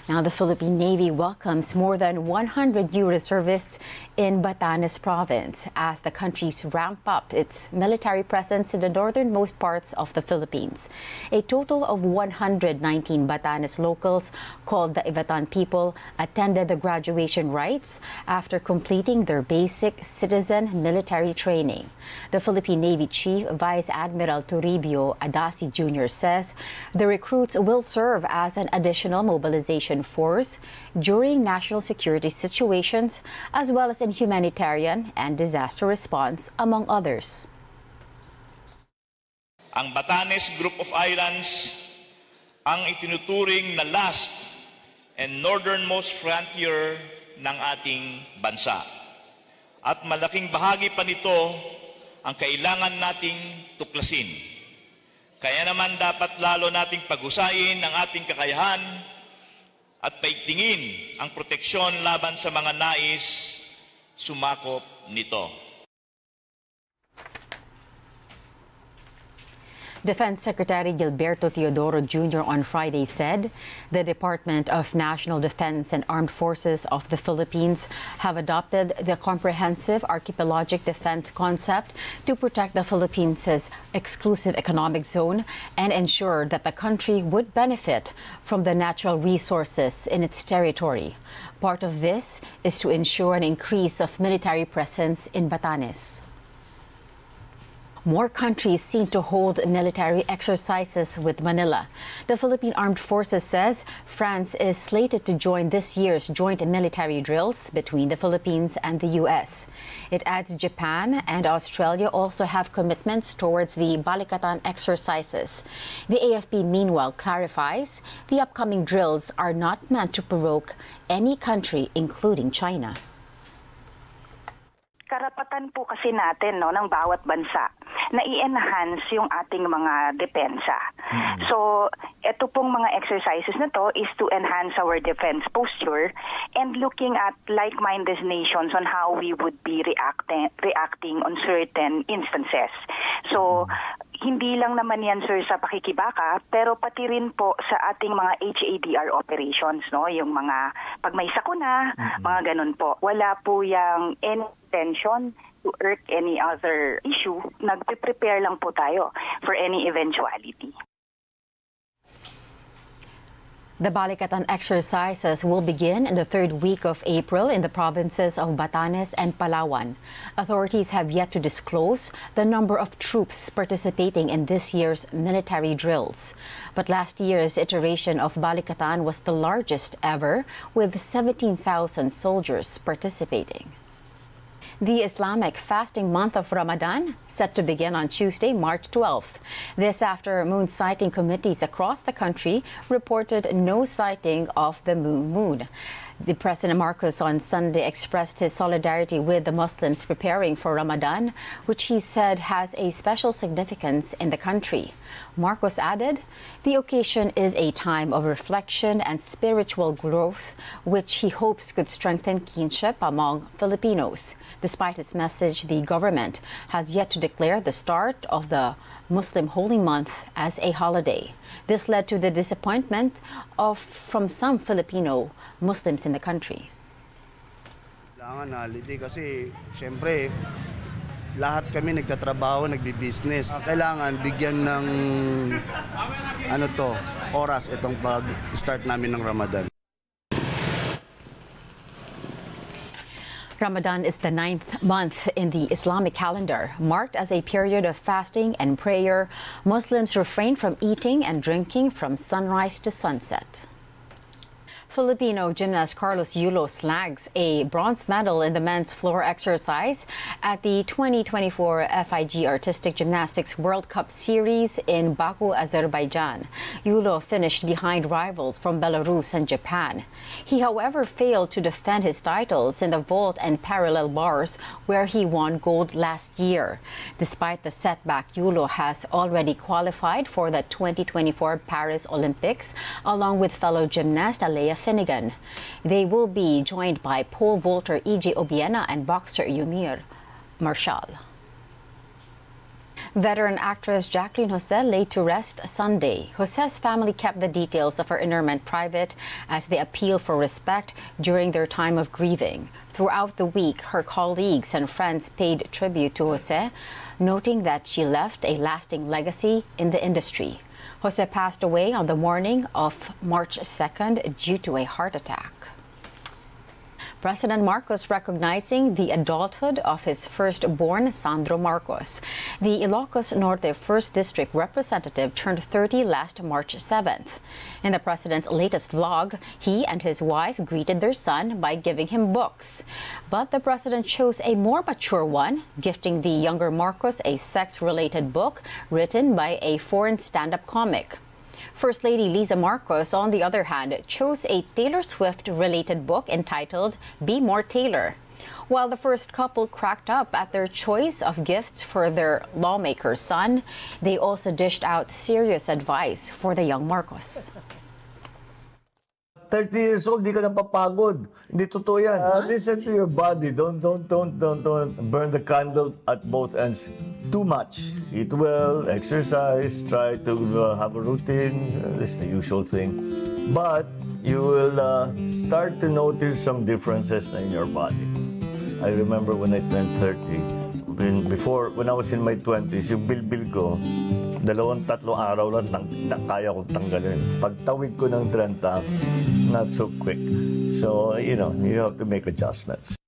Now, the Philippine Navy welcomes more than 100 new reservists in Batanes province as the country's ramp up its military presence in the northernmost parts of the Philippines. A total of 119 Batanes locals called the Ivatan people attended the graduation rites after completing their basic citizen military training. The Philippine Navy Chief Vice Admiral Toribio Adasi Jr. says the recruits will serve as an additional mobilization force during national security situations as well as in humanitarian and disaster response, among others. Ang Batanes Group of Islands ang itinuturing na last and northernmost frontier ng ating bansa. At malaking bahagi pa nito ang kailangan nating tuklasin. Kaya naman dapat lalo nating pag-usayin ang ating kakayahan at paigtingin ang proteksyon laban sa mga nais sumakop nito. Defense Secretary Gilberto Teodoro Jr. on Friday said the Department of National Defense and Armed Forces of the Philippines have adopted the comprehensive archipelagic defense concept to protect the Philippines' exclusive economic zone and ensure that the country would benefit from the natural resources in its territory. Part of this is to ensure an increase of military presence in Batanes. More countries seem to hold military exercises with Manila. The Philippine Armed Forces says France is slated to join this year's joint military drills between the Philippines and the U.S. It adds Japan and Australia also have commitments towards the Balikatan exercises. The AFP meanwhile clarifies the upcoming drills are not meant to provoke any country, including China. Karapatan po kasi natin ng bawat bansa na i-enhance yung ating mga depensa. So, ito pong mga exercises na to is to enhance our defense posture and looking at like-minded nations on how we would be reacting on certain instances. So, hindi lang naman yan, sir, sa pakikibaka, pero pati rin po sa ating mga HADR operations, yung mga pag may sakuna, mga ganun po. Wala po yung intention to irk any other issue. Nagpe-prepare lang po tayo for any eventuality. The Balikatan exercises will begin in the third week of April in the provinces of Batanes and Palawan. Authorities have yet to disclose the number of troops participating in this year's military drills. But last year's iteration of Balikatan was the largest ever, with 17,000 soldiers participating. The Islamic fasting month of Ramadan set to begin on Tuesday, March 12th. This after moon sighting committees across the country reported no sighting of the moon. The President Marcos on Sunday expressed his solidarity with the Muslims preparing for Ramadan, which he said has a special significance in the country. Marcos added, the occasion is a time of reflection and spiritual growth, which he hopes could strengthen kinship among Filipinos. Despite his message, the government has yet to declare the start of the Muslim Holy Month as a holiday. This led to the disappointment from some Filipino Muslims in the country. Kailangan holiday kasi siyempre lahat kami nagtatrabaho, nagbi-business. Kailangan bigyan ng oras itong pag-start namin ng Ramadan. Ramadan is the 9th month in the Islamic calendar, marked as a period of fasting and prayer. Muslims refrain from eating and drinking from sunrise to sunset. Filipino gymnast Carlos Yulo snags a bronze medal in the men's floor exercise at the 2024 FIG Artistic Gymnastics World Cup Series in Baku, Azerbaijan. Yulo finished behind rivals from Belarus and Japan. He, however, failed to defend his titles in the vault and parallel bars, where he won gold last year. Despite the setback, Yulo has already qualified for the 2024 Paris Olympics, along with fellow gymnast Alea Finnegan. They will be joined by pole vaulter E.J. Obiena and boxer Yumir Marshall. Veteran actress Jacqueline Jose laid to rest Sunday. Jose's family kept the details of her interment private as they appeal for respect during their time of grieving. Throughout the week, her colleagues and friends paid tribute to Jose, noting that she left a lasting legacy in the industry. Jose passed away on the morning of March 2nd due to a heart attack. President Marcos recognizing the adulthood of his firstborn, Sandro Marcos. The Ilocos Norte 1st District representative turned 30 last March 7th. In the president's latest vlog, he and his wife greeted their son by giving him books. But the president chose a more mature one, gifting the younger Marcos a sex-related book written by a foreign stand-up comic. First Lady Liza Marcos, on the other hand, chose a Taylor Swift-related book entitled Be More Taylor. While the first couple cracked up at their choice of gifts for their lawmaker's son, they also dished out serious advice for the young Marcos. 30 years old, di ka napapagod. Hindi totoo yan. Listen to your body. Don't burn the candle at both ends too much. Eat well, exercise, try to have a routine. It's the usual thing. But you will start to notice some differences in your body. I remember when I turned 30, when I was in my 20s, yung bilbil ko, 2-3 araw lang kaya kong tanggalin. Pagtawid ko ng 30, not so quick. So, you know, you have to make adjustments.